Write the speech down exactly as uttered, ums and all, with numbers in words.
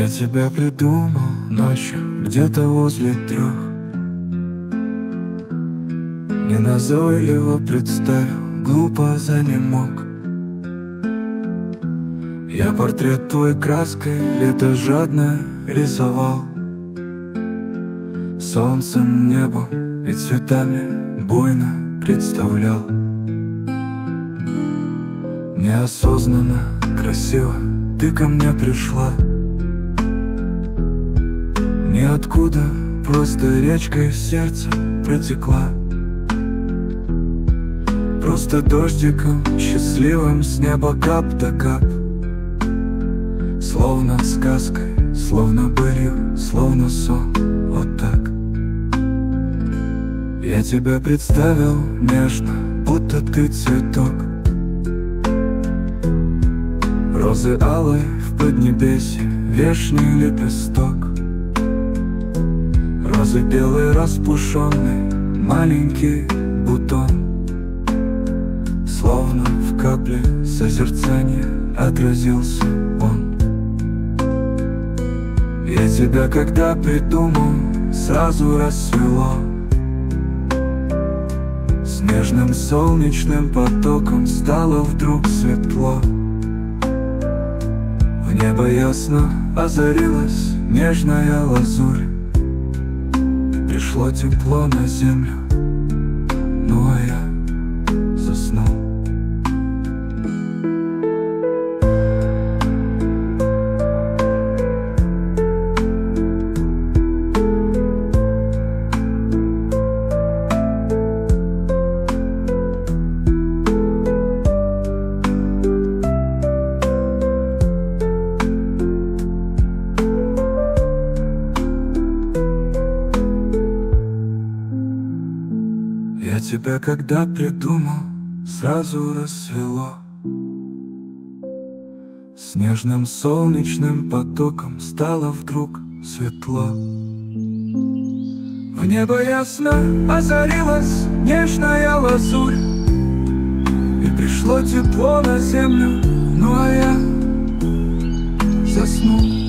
Я тебя придумал ночью, где-то возле трех. Неназойливо представил, глупо занемог. Я портрет твой краской лето жадно рисовал, солнцем, небом и цветами буйно представлял. Неосознанно, красиво ты ко мне пришла. Ниоткуда, просто речкой в сердце протекла. Просто дождиком счастливым с неба кап да кап. Словно сказкой, словно былью, словно сон, вот так. Я тебя представил нежно, будто ты цветок розы алой в поднебесье, вешний лепесток. Розы белый распушенный, маленький бутон. Словно в капле созерцания отразился он. Я тебя когда придумал, сразу рассвело. С нежным солнечным потоком стало вдруг светло. В небо ясно озарилась нежная лазурь. Пришло тепло на землю, ну а я заснул. Я тебя когда придумал, сразу рассвело. С нежным солнечным потоком стало вдруг светло. В небо ясно озарилась нежная лазурь. И пришло тепло на землю, ну а я заснул.